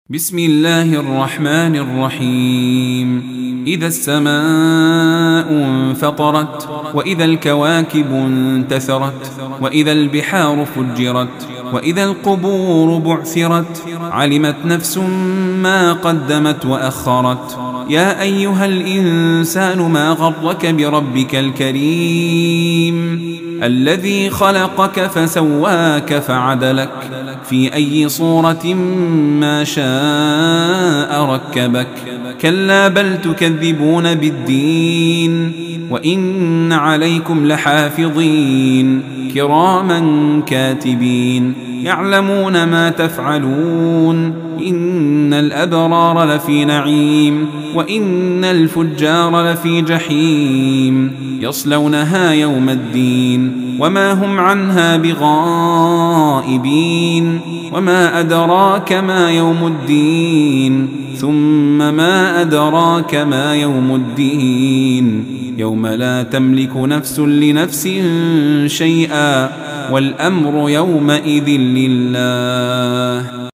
بسم الله الرحمن الرحيم. إذا السماء انفطرت، وإذا الكواكب انتثرت، وإذا البحار فجرت، وإذا القبور بعثرت، علمت نفس ما قدمت وأخرت. يا أيها الإنسان ما غرك بربك الكريم الذي خلقك فسواك فعدلك في أي صورة ما شاء ركبك. كلا بل تكذبون بالدين، وإن عليكم لحافظين كراما كاتبين يعلمون ما تفعلون. إن الأبرار لفي نعيم، وإن الفجار لفي جحيم يصلونها يوم الدين وما هم عنها بغائبين. وما أدراك ما يوم الدين، ثم ما أدراك ما يوم الدين. يوم لا تملك نفس لنفس شيئا، والأمر يومئذ لله.